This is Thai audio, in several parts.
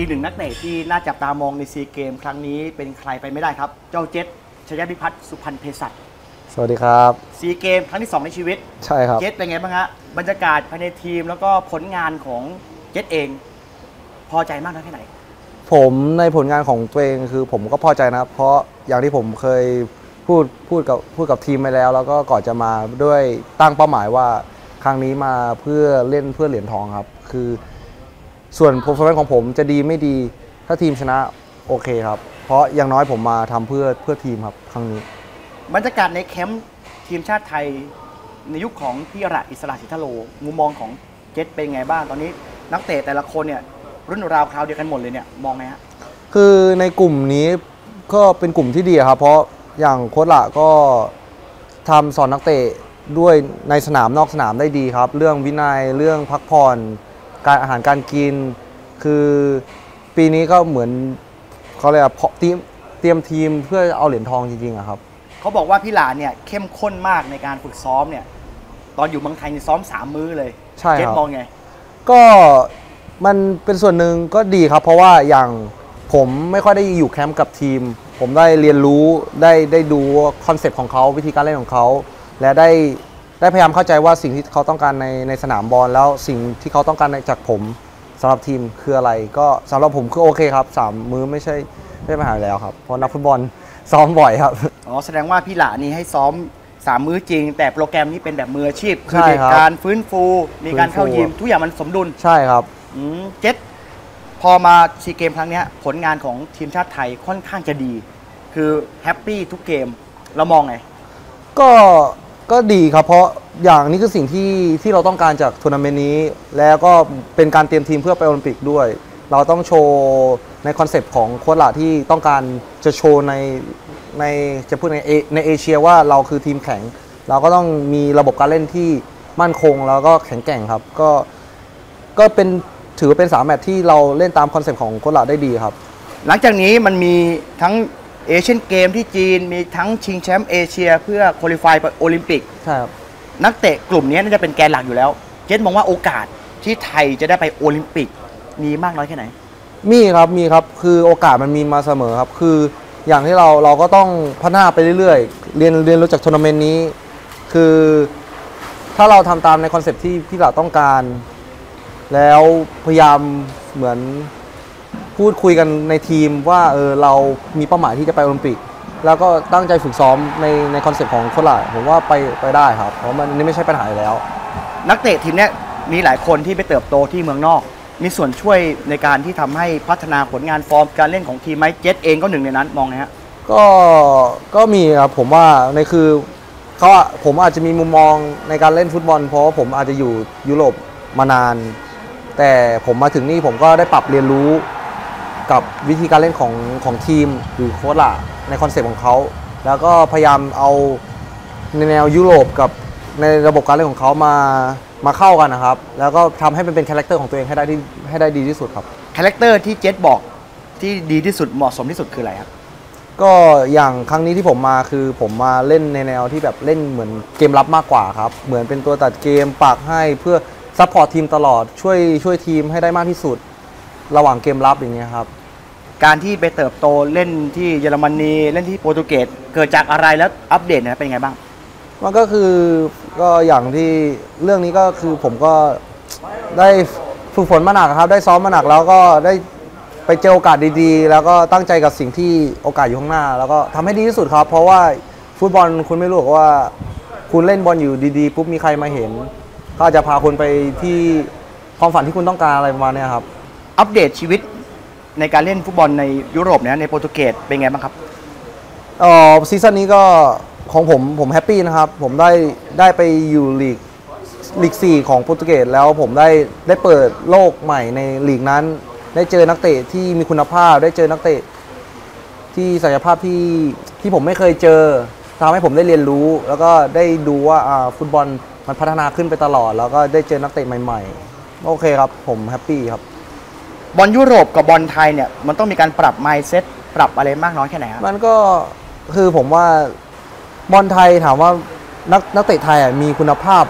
อีกหนึ่งนักเตะที่น่าจับตามองในซีเกมครั้งนี้เป็นใครไปไม่ได้ครับเจ้าเจษชยพิพัฒน์สุพรรณเภสัชสวัสดีครับซีเกมครั้งที่2ในชีวิตใช่ครับเจษเป็นไงบ้างฮะบรรยากาศภายในทีมแล้วก็ผลงานของเจษเองพอใจมากน้อยแค่ไหนผมในผลงานของตัวเองคือผมก็พอใจนะเพราะอย่างที่ผมเคยพูดกับทีมไปแล้วก็ก่อนจะมาด้วยตั้งเป้าหมายว่าครั้งนี้มาเพื่อเล่นเพื่อเหรียญทองครับคือส่วน performance ของผมจะดีไม่ดีถ้าทีมชนะโอเคครับเพราะอย่างน้อยผมมาทำเพื่อทีมครับครั้งนี้บรรยากาศในแคมป์ทีมชาติไทยในยุคของพี่ระอิสระสิทธโลมุมมองของเจษเป็นไงบ้างตอนนี้นักเตะแต่ละคนเนี่ยรุ่นราวคราวเดียวกันหมดเลยเนี่ยมองไงฮะคือในกลุ่มนี้ก็เป็นกลุ่มที่ดีครับเพราะอย่างโค้ชละก็ทำสอนนักเตะด้วยในสนามนอกสนามได้ดีครับเรื่องวินัยเรื่องพักผ่อนการอาหารการกินคือปีนี้ก็เหมือนเขาเรียกว่าเตรียมทีมเพื่อเอาเหรียญทองจริงๆครับเขาบอกว่าพี่หลานเนี่ยเข้มข้นมากในการฝึกซ้อมเนี่ยตอนอยู่เมืองไทยซ้อม3 มื้อเลยใช่ครับเจษมองไงก็มันเป็นส่วนหนึ่งก็ดีครับเพราะว่าอย่างผมไม่ค่อยได้อยู่แคมป์กับทีมผมได้เรียนรู้ได้ดูคอนเซปต์ของเขาวิธีการเล่นของเขาและได้พยายามเข้าใจว่าสิ่งที่เขาต้องการในสนามบอลแล้วสิ่งที่เขาต้องการจากผมสำหรับทีมคืออะไรก็สำหรับผมคือโอเคครับ3 มื้อไม่ใช่ปัญหาแล้วครับเพราะนักฟุตบอลซ้อมบ่อยครับอ๋อแสดงว่าพี่หลานนี่ให้ซ้อม3 มื้อจริงแต่โปรแกรมนี้เป็นแบบมืออาชีพคือมีการฟื้นฟูมีการเข้ายิมทุกอย่างมันสมดุลใช่ครับเจษพอมาซีเกมครั้งนี้ผลงานของทีมชาติไทยค่อนข้างจะดีคือแฮปปี้ทุกเกมเรามองไงก็ดีครับเพราะอย่างนี้คือสิ่งที่เราต้องการจากทัวร์นาเมนต์นี้แล้วก็เป็นการเตรียมทีมเพื่อไปโอลิมปิกด้วยเราต้องโชว์ในคอนเซปต์ของโค้ชละที่ต้องการจะโชว์ในจะพูดในเอเชียว่าเราคือทีมแข็งเราก็ต้องมีระบบการเล่นที่มั่นคงแล้วก็แข็งแกร่งครับก็เป็นถือว่าเป็น3 แมตช์ที่เราเล่นตามคอนเซปต์ของโค้ชละได้ดีครับหลังจากนี้มันมีทั้งเอเชียนเกมที่จีนมีทั้งชิงแชมป์เอเชียเพื่อคุริฟายไปโอลิมปิกใช่ครับนักเตะกลุ่มนี้น่าจะเป็นแกนหลักอยู่แล้วเจษมองว่าโอกาสที่ไทยจะได้ไปโอลิมปิกมีมากน้อยแค่ไหนมีครับคือโอกาสมันมีมาเสมอครับคืออย่างที่เราก็ต้องพัฒนาไปเรื่อยๆเรียนรู้จากทัวร์นาเมนต์นี้คือถ้าเราทำตามในคอนเซปต์ที่พี่หลาต้องการแล้วพยายามเหมือนพูดคุยกันในทีมว่าเรามีเป้าหมายที่จะไปโอลิมปิกแล้วก็ตั้งใจฝึกซ้อมในคอนเซปต์ของโค้ชหลายผมว่าไปได้ครับเพราะมันนี่ไม่ใช่ปัญหาแล้วนักเตะทีมนี้มีหลายคนที่ไปเติบโตที่เมืองนอกมีส่วนช่วยในการที่ทำให้พัฒนาผลงานฟอร์มการเล่นของทีมไหมเจษเองก็หนึ่งในนั้นมองไงฮะก็มีครับผมว่าในคือผมอาจจะมีมุมมองในการเล่นฟุตบอลเพราะผมอาจจะอยู่ยุโรปมานานแต่ผมมาถึงนี่ผมก็ได้ปรับเรียนรู้กับวิธีการเล่นของทีมหรือโค้ชละในคอนเซปต์ของเขาแล้วก็พยายามเอาในแนวยุโรปกับในระบบการเล่นของเขามาเข้ากันนะครับแล้วก็ทำให้มันเป็นคาแรคเตอร์ของตัวเองให้ได้ดีที่สุดครับคาแรคเตอร์ที่เจษบอกที่ดีที่สุดเหมาะสมที่สุดคืออะไรครับก็อย่างครั้งนี้ที่ผมมาคือผมมาเล่นในแนวที่แบบเล่นเหมือนเกมรับมากกว่าครับเหมือนเป็นตัวตัดเกมปักให้เพื่อซัพพอร์ตทีมตลอดช่วยทีมให้ได้มากที่สุดระหว่างเกมรับอย่างเงี้ยครับการที่ไปเติบโตเล่นที่เยอรมนีเล่นที่โปรตุเกสเกิดจากอะไรแล้วอัปเดตนะเป็นไงบ้างมันก็คือก็อย่างที่เรื่องนี้ก็คือผมก็ได้ฝึกฝนมาหนักครับได้ซ้อมมาหนักแล้วก็ได้ไปเจอโอกาสดีๆแล้วก็ตั้งใจกับสิ่งที่โอกาสอยู่ข้างหน้าแล้วก็ทำให้ดีที่สุดครับเพราะว่าฟุตบอลคุณไม่รู้ว่าคุณเล่นบอลอยู่ดีๆปุ๊บมีใครมาเห็นก็จะพาคุณไปที่ความฝันที่คุณต้องการอะไรประมาณนี้ครับอัปเดตชีวิตในการเล่นฟุตบอลในยุโรปเนี่ยในโปรตุเกสเป็นไงบ้างครับซีซั่นนี้ก็ของผมแฮปปี้นะครับผมได้ไปอยู่ลีก4ของโปรตุเกสแล้วผมได้เปิดโลกใหม่ในลีกนั้นได้เจอนักเตะที่มีคุณภาพได้เจอนักเตะที่ศักยภาพที่ผมไม่เคยเจอทำให้ผมได้เรียนรู้แล้วก็ได้ดูว่าฟุตบอลมันพัฒนาขึ้นไปตลอดแล้วก็ได้เจอนักเตะใหม่ๆโอเคครับผมแฮปปี้ครับบอลยุโรปกับบอลไทยเนี่ยมันต้องมีการปรับ mindset ปรับอะไรมากน้อยแค่ไหนครับมันก็คือผมว่าบอลไทยถามว่านักเตะไทยมีคุณภาพ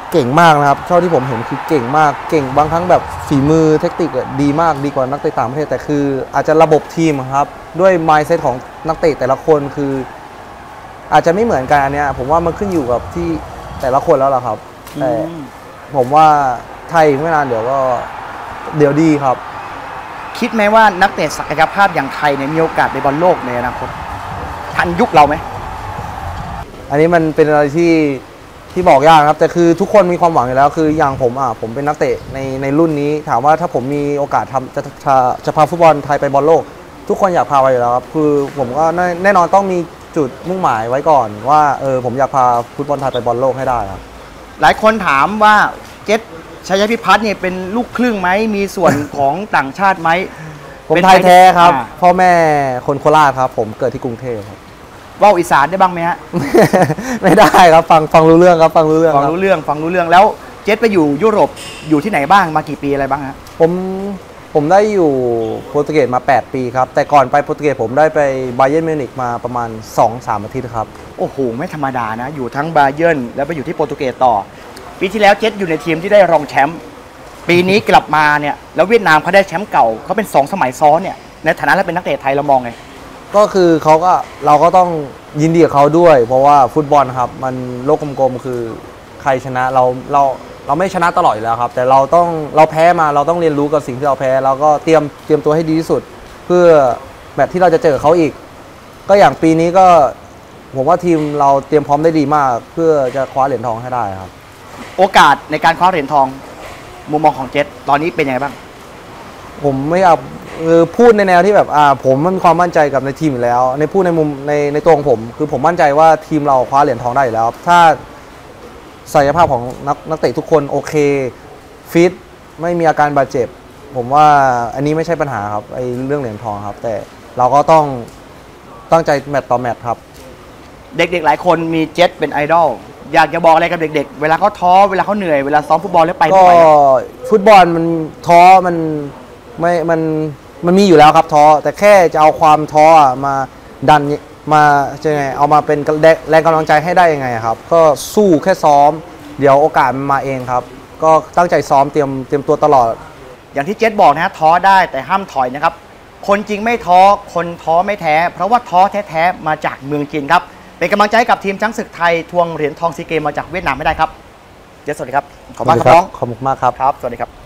เก่งมากนะครับเท่าที่ผมเห็นคือเก่งมากเก่งบางครั้งแบบฝีมือเทคนิคดีมากดีกว่านักเตะต่างประเทศแต่คืออาจจะระบบทีมครับด้วย mindset ของนักเตะแต่ละคนคืออาจจะไม่เหมือนกันอันเนี้ยผมว่ามันขึ้นอยู่กับที่แต่ละคนแล้วล่ะครับแต่ผมว่าไทยไม่นานเดี๋ยวดีครับคิดไหมว่านักเตะศักยภาพอย่างไทยเนี่ยมีโอกาสไปบอลโลกในอนาคตทันยุคเราไหมอันนี้มันเป็นอะไรที่บอกยากครับแต่คือทุกคนมีความหวังอยู่แล้วคืออย่างผมเป็นนักเตะในรุ่นนี้ถามว่าถ้าผมมีโอกาสจะพาฟุตบอลไทยไปบอลโลกทุกคนอยากพาไปอยู่แล้วครับคือผมก็แน่นอนต้องมีจุดมุ่งหมายไว้ก่อนว่าผมอยากพาฟุตบอลไทยไปบอลโลกให้ได้ครับหลายคนถามว่าเจษชัยพิพัฒน์เนี่ยเป็นลูกครึ่งไหมมีส่วนของต่างชาติไหมผมไทยแท้ครับพ่อแม่คนโคราชครับผมเกิดที่กรุงเทพครับว่าวอีสานได้บ้างไหมฮะไม่ได้ครับฟังรู้เรื่องครับฟังรู้เรื่องแล้วเจษไปอยู่ยุโรปอยู่ที่ไหนบ้างมากี่ปีอะไรบ้างฮะผมได้อยู่โปรตุเกสมา8ปีครับแต่ก่อนไปโปรตุเกสผมได้ไปบาเยิร์นมิวนิกมาประมาณ 2-3 อาทิตย์ครับโอ้โหไม่ธรรมดานะอยู่ทั้งบาเยิร์นแล้วไปอยู่ที่โปรตุเกสต่อปีที่แล้วเจษอยู่ในทีมที่ได้รองแชมป์ปีนี้กลับมาเนี่ยแล้วเวียดนามเขาได้แชมป์เก่าเขาเป็น2 สมัยซ้อนเนี่ยในฐานะเราเป็นนักเตะไทยเรามองไงก็คือเราก็ต้องยินดีกับเขาด้วยเพราะว่าฟุตบอลครับมันโลกกลมๆคือใครชนะเราไม่ชนะตลอดอยู่แล้วครับแต่เราแพ้มาเราต้องเรียนรู้กับสิ่งที่เราแพ้เราก็เตรียมตัวให้ดีที่สุดเพื่อแมตช์ที่เราจะเจอเขาอีกก็อย่างปีนี้ก็ผมว่าทีมเราเตรียมพร้อมได้ดีมากเพื่อจะคว้าเหรียญทองให้ได้ครับโอกาสในการคว้าเหรียญทองมุมมองของเจษตอนนี้เป็นยังไงบ้างผมไม่อยากพูดในแนวที่แบบผมมีความมั่นใจกับในทีมอยู่แล้วในพูดในมุมในตัวของผมคือผมมั่นใจว่าทีมเราคว้าเหรียญทองได้อยู่แล้วถ้าศักยภาพของนักเตะทุกคนโอเคฟิตไม่มีอาการบาดเจ็บผมว่าอันนี้ไม่ใช่ปัญหาครับไอ้เรื่องเหรียญทองครับแต่เราก็ต้องตั้งใจแมตต์ต่อแมตต์ครับเด็กๆหลายคนมีเจษเป็นไอดอลอยากจะบอกอะไรกับเด็กๆเวลาเขาท้อเวลาเขาเหนื่อยเวลาซ้อมฟุตบอลแล้วไปไม่ไหวก็ฟุตบอลมันท้อมันมีอยู่แล้วครับท้อแต่แค่จะเอาความท้อมาดันมาจะไงเอามาเป็นแรงกำลังใจให้ได้ยังไงครับก็สู้แค่ซ้อมเดี๋ยวโอกาสมันมาเองครับก็ตั้งใจซ้อมเตรียมตัวตลอดอย่างที่เจษบอกนะท้อได้แต่ห้ามถอยนะครับคนจริงไม่ท้อคนท้อไม่แท้เพราะว่าท้อแท้ๆมาจากเมืองจีนครับเป็นกำลังใจให้กับทีมช้างศึกไทยทวงเหรียญทองซีเกมมาจากเวียดนามไม่ได้ครับเจษสวัสดีครับขอบคุณครับน้องขอบคุณมากครับครับสวัสดีครับ